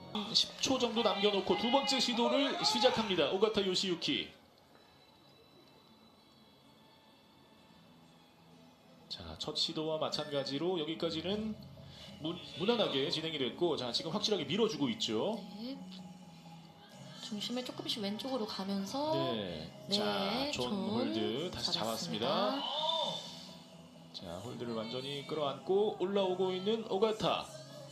10초 정도 남겨놓고 두 번째 시도를 시작합니다. 오가타 요시유키. 자, 첫 시도와 마찬가지로 여기까지는 무난하게 진행이 됐고, 자, 지금 확실하게 밀어주고 있죠. 네. 중심을 조금씩 왼쪽으로 가면서 네. 네, 자, 존 홀드 다시 잡았습니다. 잡았습니다. 자, 홀드를 완전히 끌어안고 올라오고 있는 오가타.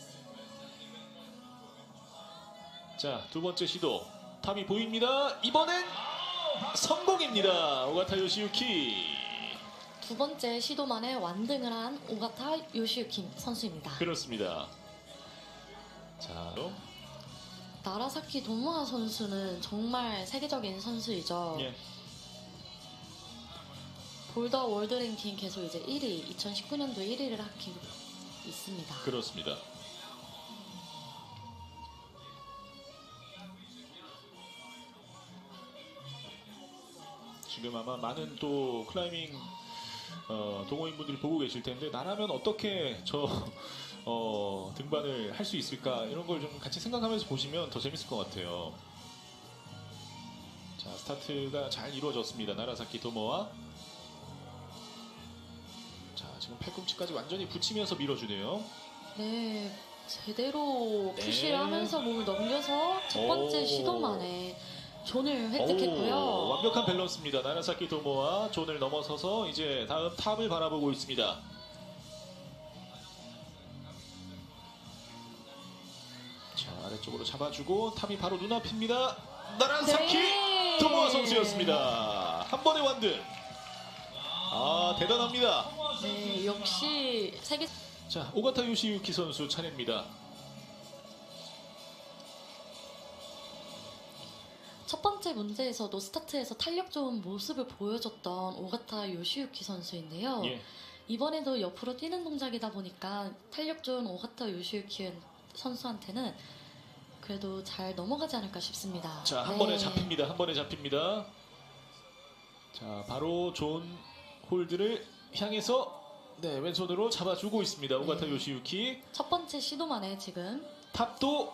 자, 두 번째 시도 탑이 보입니다. 이번엔 성공입니다. 오가타 요시유키. 두 번째 시도 만에 완등을 한 오가타 요시유키 선수입니다. 그렇습니다. 자, 나라사키 도모아 선수는 정말 세계적인 선수이죠. 예. 볼더 월드 랭킹 계속 이제 1위, 2019년도 1위를 하고 있습니다. 그렇습니다. 지금 아마 많은 또 클라이밍 동호인분들이 보고 계실 텐데, 나라면 어떻게 저 등반을 할 수 있을까, 이런 걸 좀 같이 생각하면서 보시면 더 재밌을 것 같아요. 자, 스타트가 잘 이루어졌습니다. 나라사키 도모와. 자, 지금 팔꿈치까지 완전히 붙이면서 밀어주네요. 네, 제대로 네. 푸시를 하면서 몸을 넘겨서 첫 번째 오. 시도만에 존을 오, 획득했고요. 완벽한 밸런스입니다. 나라사키 도모와 존을 넘어서서 이제 다음 탑을 바라보고 있습니다. 자, 아래쪽으로 잡아주고 탑이 바로 눈앞입니다. 나라사키 네. 도모와 선수였습니다. 한 번의 완등. 아, 대단합니다. 네, 역시 세계 자, 오가타 요시유키 선수 차례입니다. 첫 번째 문제에서도 스타트에서 탄력 좋은 모습을 보여줬던 오가타 요시유키 선수인데요. 예. 이번에도 옆으로 뛰는 동작이다 보니까 탄력 좋은 오가타 요시유키 선수한테는 그래도 잘 넘어가지 않을까 싶습니다. 자, 한 네. 번에 잡힙니다. 한 번에 잡힙니다. 자, 바로 존 홀드를 향해서 네, 왼손으로 잡아주고 있습니다. 오가타 네. 요시유키. 첫 번째 시도만에 지금 탑도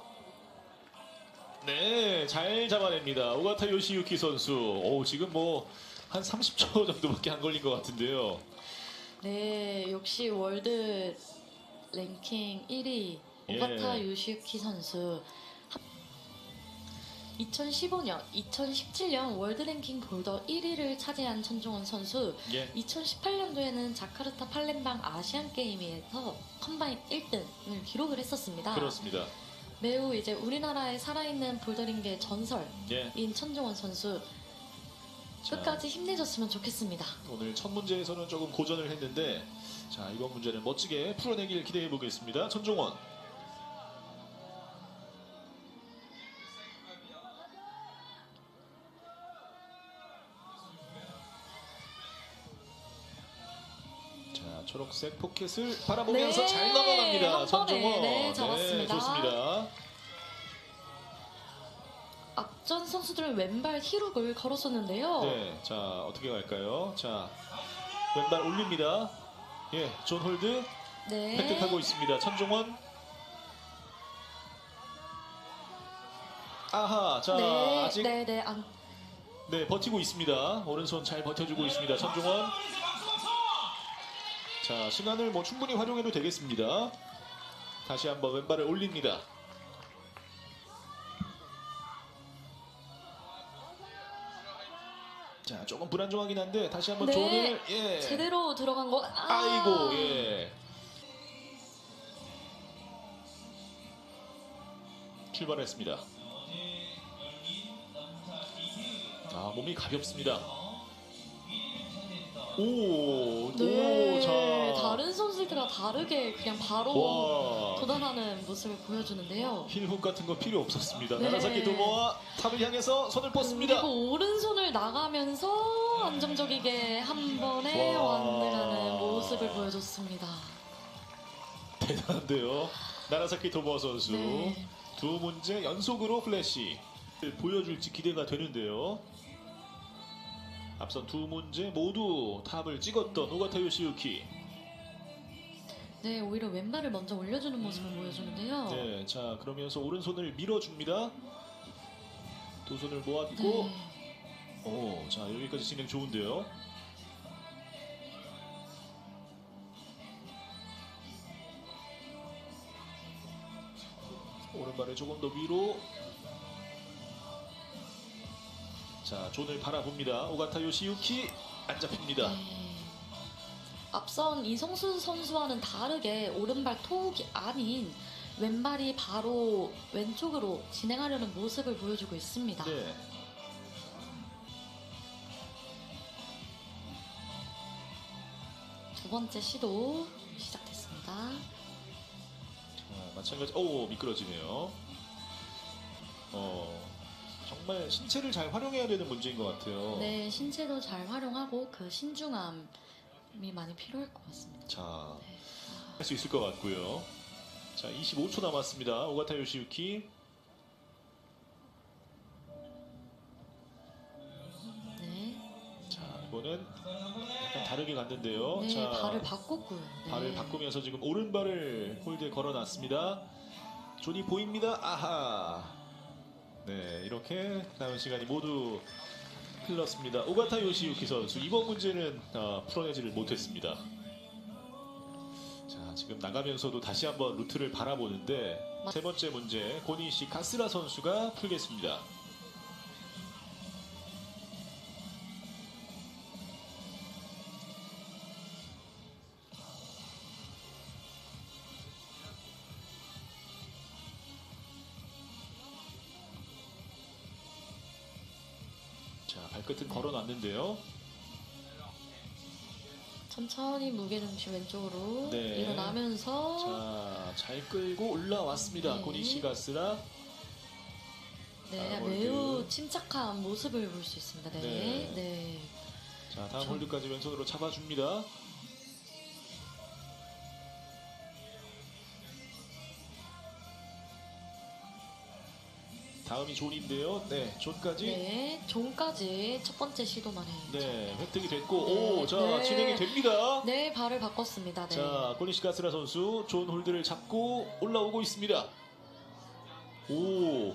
네, 잘 잡아냅니다. 오가타 요시유키 선수. 오, 지금 뭐 한 30초 정도밖에 안 걸린 것 같은데요. 네, 역시 월드 랭킹 1위 오가타 요시유키 선수. 2015년, 2017년 월드 랭킹 볼더 1위를 차지한 천종원 선수. 예. 2018년도에는 자카르타 팔렘방 아시안 게임에서 컴바인 1등을 기록을 했었습니다. 그렇습니다. 매우 이제 우리나라에 살아있는 볼더링계의 전설인 예. 천종원 선수. 자, 끝까지 힘내줬으면 좋겠습니다. 오늘 첫 문제에서는 조금 고전을 했는데, 자, 이번 문제는 멋지게 풀어내길 기대해 보겠습니다. 천종원. 자, 초록색 포켓을 바라보면서 네, 잘 넘어갑니다. 한 번에, 천종원. 네, 잡았습니다. 좋습니다. 앞전 선수들은 왼발 히룩을 걸었었는데요. 네, 자, 어떻게 갈까요? 자, 왼발 올립니다. 예, 존 홀드 네. 획득하고 있습니다. 천종원. 아하, 자, 네, 아직 네, 안, 네, 버티고 있습니다. 오른손 잘 버텨주고 있습니다. 천종원. 자, 시간을 뭐 충분히 활용해도 되겠습니다. 다시 한번 왼발을 올립니다. 자, 조금 불안정하긴 한데 다시 한번 네, 존을 예. 제대로 들어간 거. 아이고, 예. 출발했습니다. 아, 몸이 가볍습니다. 오, 네, 오, 자. 다른 선수들과 다르게 그냥 바로 와. 도달하는 모습을 보여주는데요. 힐훅 같은 거 필요 없었습니다. 네. 나라사키 도모와 탑을 향해서 손을 뻗습니다. 그리고 오른손을 나가면서 안정적이게 한 번에 와. 완등하는 모습을 보여줬습니다. 대단한데요. 나라사키 도모와 선수. 네. 두 문제 연속으로 플래시 보여줄지 기대가 되는데요. 앞선 두 문제 모두 탑을 찍었던 오가타 요시유키. 네, 오히려 왼발을 먼저 올려주는 모습을 보여주는데요. 네, 자 그러면서 오른손을 밀어줍니다. 두 손을 모았고, 네. 오, 자 여기까지 진행 좋은데요. 오른발을 조금 더 위로. 자 존을 바라봅니다. 오가타 요시유키 안 잡힙니다. 네. 앞선 이성수 선수와는 다르게 오른발 톡이 아닌 왼발이 바로 왼쪽으로 진행하려는 모습을 보여주고 있습니다. 네. 두 번째 시도 시작됐습니다. 자, 마찬가지. 오, 미끄러지네요. 정말 신체를 잘 활용해야 되는 문제인 것 같아요. 네, 신체도 잘 활용하고 그 신중함이 많이 필요할 것 같습니다. 자, 네. 할 수 있을 것 같고요. 자, 25초 남았습니다. 오가타 요시유키. 네, 자, 이거는 약간 다르게 갔는데요. 네, 자, 발을 바꿨고요. 네. 발을 바꾸면서 지금 오른발을 홀드에 걸어놨습니다. 존이 보입니다. 아하. 네, 이렇게 남은 시간이 모두 흘렀습니다. 오가타 요시유키 선수 이번 문제는 풀어내지를 못했습니다. 자, 지금 나가면서도 다시 한번 루트를 바라보는데 세 번째 문제 고니시 가스라 선수가 풀겠습니다. 자, 발끝은 걸어놨는데요. 천천히 무게중심 왼쪽으로 네. 일어나면서 자, 잘 끌고 올라왔습니다. 네. 고니시 가스라. 네, 홀드. 매우 침착한 모습을 볼 수 있습니다. 네, 네. 네. 자, 다음 홀드까지 왼손으로 잡아줍니다. 다음이 존인데요. 네, 존까지. 네, 존까지 첫 번째 시도만 해요. 네, 획득이 됐고, 네, 오, 자, 네. 진행이 됩니다. 네, 발을 바꿨습니다. 네. 자, 고니시 가스라 선수 존 홀드를 잡고 올라오고 있습니다. 오,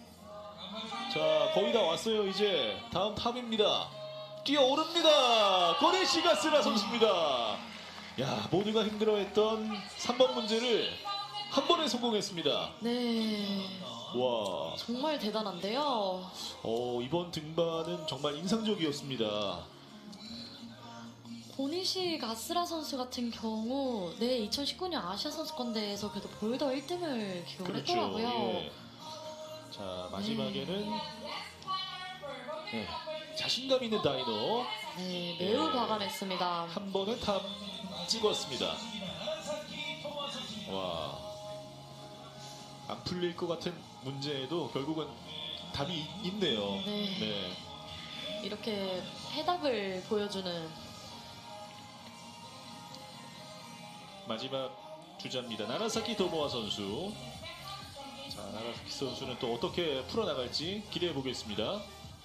자, 거의 다 왔어요. 이제 다음 탑입니다. 뛰어오릅니다. 고니시 가스라 선수입니다. 야, 모두가 힘들어했던 3번 문제를 한 번에 성공했습니다. 네, 와, 정말 대단한데요. 이번 등반은 정말 인상적이었습니다. 고니시 가스라 선수 같은 경우, 네, 2019년 아시아 선수권대회에서 그래도 볼더 1등을 기록을 했더라고요. 예. 자, 마지막에는 네, 자신감 있는 다이노 네, 매우 예. 과감했습니다. 한 번은 탑 찍었습니다. 와, 안 풀릴 것 같은 문제에도 결국은 답이 있네요. 네. 네. 이렇게 해답을 보여주는 마지막 주자입니다. 나라사키 도모아 선수. 자, 나라사키 선수는 또 어떻게 풀어나갈지 기대해 보겠습니다.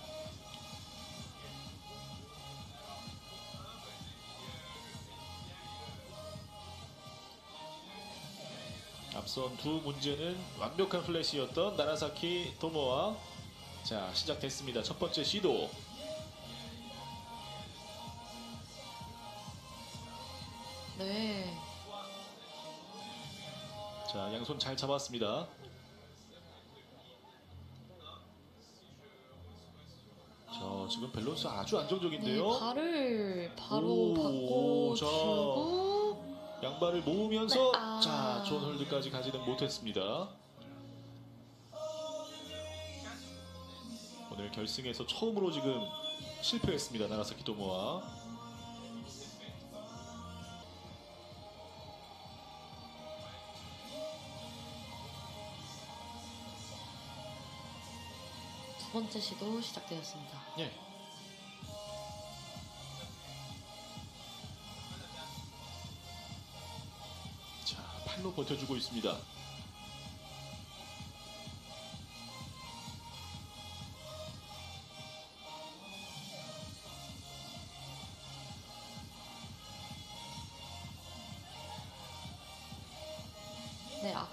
앞선 두 문제는 완벽한 플래시였던 나라사키 도모아. 자, 시작됐습니다. 첫 번째 시도. 네. 자, 양손 잘 잡았습니다. 자, 지금 밸런스 아주 안정적인데요. 네, 발을 바로 오, 바꿔주고 양발을 모으면서 네, 아. 자, 존 홀드까지 가지는 못했습니다. 오늘 결승에서 처음으로 지금 실패했습니다. 나라사키 도모아. 두 번째 시도 시작되었습니다. 예. 자, 팔로 버텨주고 있습니다.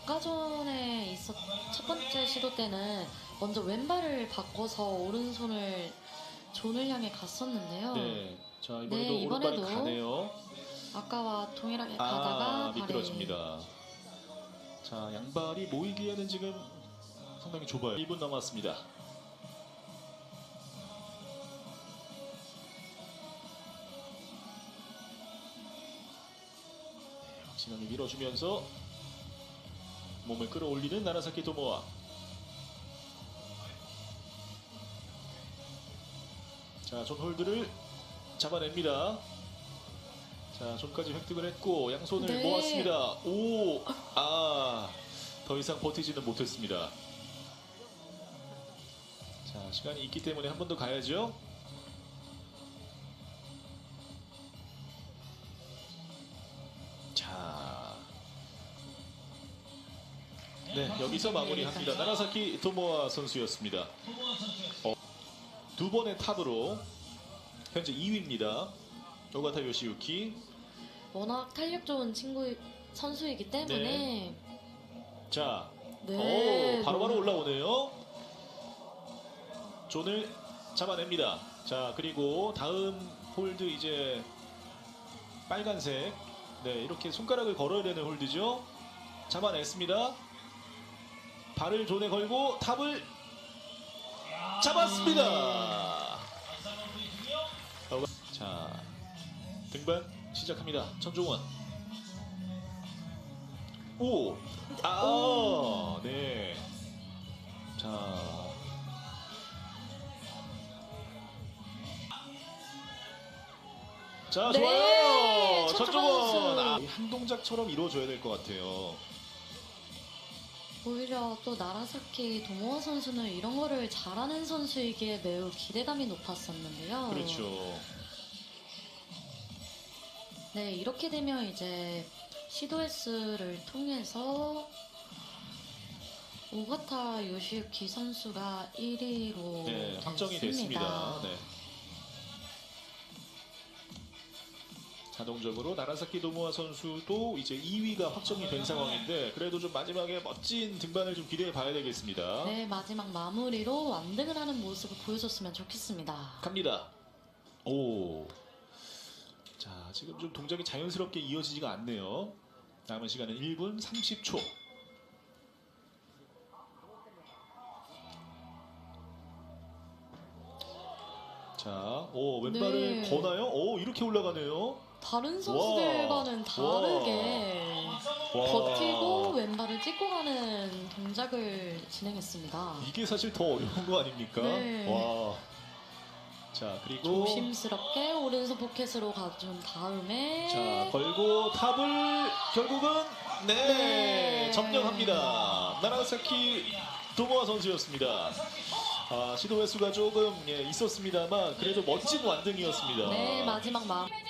아까 전에 첫 번째 시도 때는 먼저 왼발을 바꿔서 오른손을 존을 향해 갔었는데요. 네. 자, 이번에도 네, 오른발이 이번에도 가네요. 아까와 동일하게 가다가 발이 미끄러집니다. 자, 양발이 모이기에는 지금 상당히 좁아요. 1분 남았습니다. 네, 확실하게 밀어주면서 몸을 끌어올리는 나라사키 토모아. 자, 존 홀드를 잡아냅니다. 자, 손까지 획득을 했고 양손을 네. 모았습니다. 더 이상 버티지는 못했습니다. 자, 시간이 있기 때문에 한 번 더 가야죠. 자, 네, 여기서 마무리합니다. 나라사키 토모아 선수였습니다. 두 번의 탑으로 현재 2위입니다. 오가타 요시유키. 워낙 탄력 좋은 선수이기 때문에 자, 네, 바로바로 올라오네요. 존을 잡아냅니다. 자, 그리고 다음 홀드 이제 빨간색. 네, 이렇게 손가락을 걸어야 되는 홀드죠. 잡아냈습니다. 발을 존에 걸고 탑을 잡았습니다. 자, 등반 시작합니다. 천종원. 네. 자, 네, 좋아요. 천종원 천종원. 선수. 한 동작처럼 이루어져야 될 것 같아요. 오히려 또 나라사키 도모아 선수는 이런 거를 잘하는 선수이기에 매우 기대감이 높았었는데요. 그렇죠. 네, 이렇게 되면 이제 시도S를 통해서 오가타 요시유키 선수가 1위로 네, 확정이 됐습니다. 네. 자동적으로 나라사키 도모아 선수도 이제 2위가 확정이 된 상황인데 그래도 좀 마지막에 멋진 등반을 좀 기대해 봐야 되겠습니다. 네, 마지막 마무리로 완등을 하는 모습을 보여줬으면 좋겠습니다. 갑니다. 자, 지금 좀 동작이 자연스럽게 이어지지가 않네요. 남은 시간은 1분 30초. 자, 왼발을 네. 거나요? 이렇게 올라가네요. 다른 선수들과는 다르게 버티고 왼발을 찍고 가는 동작을 진행했습니다. 이게 사실 더 어려운 거 아닙니까? 네. 와. 자, 그리고 조심스럽게 오른손 포켓으로 가준 다음에 자, 걸고 탑을 결국은 네. 점령합니다. 나라사키 도모아 선수였습니다. 시도 횟수가 조금 있었습니다만 그래도 멋진 완등이었습니다. 네, 마지막